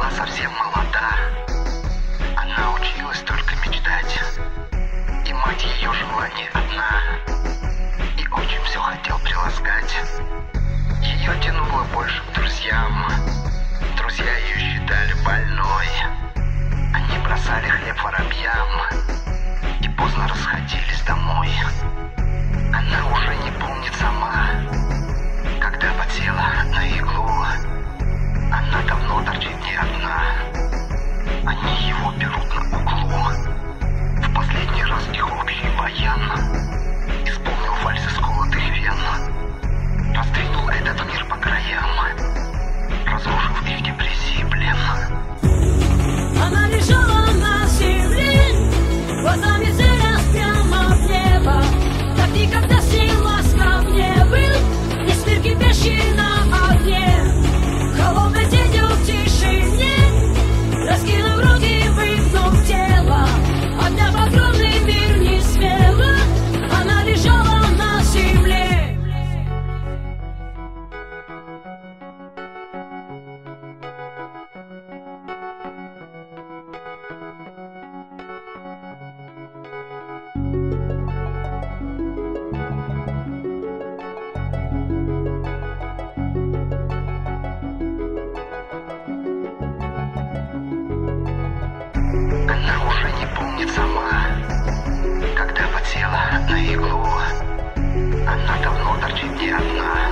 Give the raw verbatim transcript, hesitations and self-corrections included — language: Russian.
была совсем молода. Она училась только мечтать, и мать ее жила не одна, и отчим все хотел приласкать. Ее тянуло больше к друзьям. Друзья ее считали больной. Они бросали хлеб воробьям и поздно расходились домой. Она уже не помнит сама, когда подсела на иглу. Она давно торчит не одна. Они его берут на углу. В последний раз их общий баян исполнил вальс из колотых вен, раздвинул этот мир по краям, разрушив их депрессии плен. Она лежала на земле, глазами целясь прямо в небо. Так никогда с ней ласков не был, весь мир кипящий на огне. Холодной тенью в тишине, раскинув руки, выгнув тело, обняв огромный мир не смело, она лежала на земле. Она уже не помнит сама, когда подсела на иглу. Она давно торчит не одна.